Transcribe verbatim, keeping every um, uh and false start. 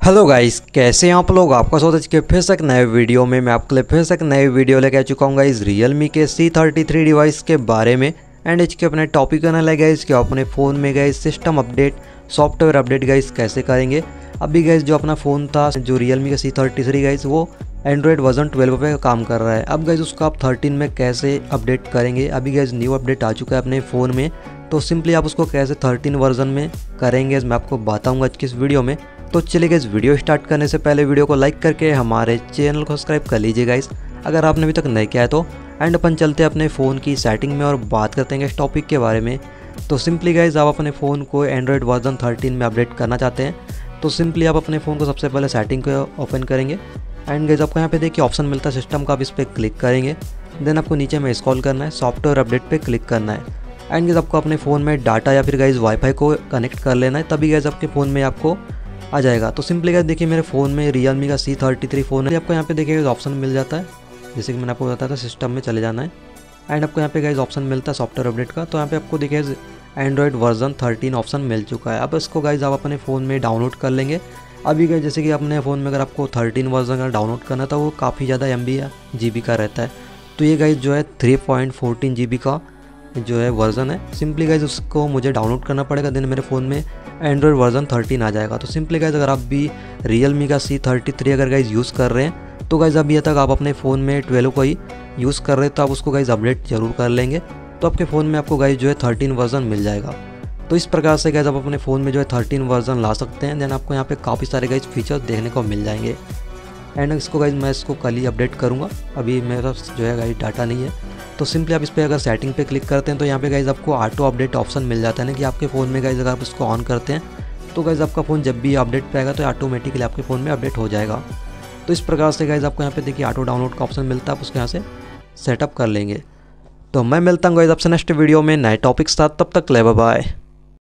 Hello guys, कैसे हैं आप लोग। आपका स्वागत है कि फिर से एक नए वीडियो में। मैं आपके लिए फिर से एक नई वीडियो लेके आ चुका हूँ गाइस रियलमी के सी थर्टी थ्री डिवाइस के बारे में। एंड इसके अपने टॉपिक करने लगे गाइस कि अपने फ़ोन में guys system update, software update guys कैसे करेंगे। अभी गाइस जो अपना फ़ोन था जो रियलमी का सी थर्टी थ्री गाइस वो एंड्रॉयड वर्जन ट्वेल्व पे काम कर रहा है। अब गाइस उसको आप थर्टीन में कैसे अपडेट करेंगे। अभी गाइस न्यू अपडेट आ चुका है अपने फ़ोन में, तो सिंपली आप उसको कैसे थर्टीन वर्जन में करेंगे मैं आपको बताऊँगा आज की इस वीडियो में। तो चलिए गाइस, वीडियो स्टार्ट करने से पहले वीडियो को लाइक करके हमारे चैनल को सब्सक्राइब कर लीजिए गाइस, अगर आपने अभी तक नहीं किया है तो। एंड अपन चलते हैं अपने फ़ोन की सेटिंग में और बात करते हैं इस टॉपिक के बारे में। तो सिंपली गाइस, आप अपने फ़ोन को एंड्रॉयड वर्जन थर्टीन में अपडेट करना चाहते हैं तो सिंपली आप अपने फ़ोन को सबसे पहले सेटिंग को ओपन करेंगे। एंड गाइस आपको यहाँ पे देखिए ऑप्शन मिलता है सिस्टम का, आप इस पर क्लिक करेंगे। देन आपको नीचे में स्क्रॉल करना है, सॉफ्टवेयर अपडेट पे क्लिक करना है। एंड गाइस आपको अपने फ़ोन में डाटा या फिर गाइस वाईफाई को कनेक्ट कर लेना है, तभी गाइस आपके फ़ोन में आपको आ जाएगा। तो सिंपली गाइस देखिए मेरे फ़ोन में रियलमी का सी थर्टी थ्री फ़ोन है। आपको यहाँ पे देखिए ऑप्शन मिल जाता है, जैसे कि मैंने आपको बताया था सिस्टम में चले जाना है। एंड आपको यहाँ पे गाइस ऑप्शन मिलता है सॉफ्टवेयर अपडेट का, तो यहाँ पे आपको देखिए एंड्रॉयड वर्जन थर्टीन ऑप्शन मिल चुका है। अब इसको गाइस आप अपने फ़ोन में डाउनलोड कर लेंगे। अभी गाइस जैसे कि अपने फ़ोन में अगर आपको थर्टीन वर्जन अगर डाउनलोड करना था वो काफ़ी ज़्यादा एम बी या जी बी का रहता है, तो ये गाइस जो है three point fourteen G B का जो है वर्जन है। सिंपली गाइस उसको मुझे डाउनलोड करना पड़ेगा, देन मेरे फ़ोन में एंड्रॉयड वर्जन थर्टीन आ जाएगा। तो सिंपली गाइस अगर आप भी रियलमी का सी थर्टी थ्री अगर गाइस यूज़ कर रहे हैं तो गाइस अभी तक आप अपने फ़ोन में ट्वेल्व को ही यूज़ कर रहे हैं तो आप उसको गाइस अपडेट जरूर कर लेंगे, तो आपके फ़ोन में आपको गाइस जो है थर्टीन वर्जन मिल जाएगा। तो इस प्रकार से गाइस आप अपने फ़ोन में जो है थर्टीन वर्जन ला सकते हैं। देन आपको यहाँ पे काफ़ी सारे गाइस फीचर्स देखने को मिल जाएंगे। एंड इसको गाइस मैं इसको कल ही अपडेट करूँगा, अभी मेरा जो है गाइस डाटा नहीं है। तो सिंपली आप इस पर अगर सेटिंग पे क्लिक करते हैं तो यहाँ पे गाइस आपको ऑटो अपडेट ऑप्शन मिल जाता है ना, कि आपके फ़ोन में गाइस अगर आप इसको ऑन करते हैं तो गाइस आपका फ़ोन जब भी अपडेट पे आएगा तो ऑटोमेटिकली आपके फ़ोन में अपडेट हो जाएगा। तो इस प्रकार से गाइस आपको यहाँ पे देखिए ऑटो डाउनलोड का ऑप्शन मिलता है, आप उसको यहाँ से सेटअप कर लेंगे। तो मैं मिलता हूँ गाइस आपसे नेक्स्ट वीडियो में नए टॉपिक के साथ, तब तक ले बाय बाय।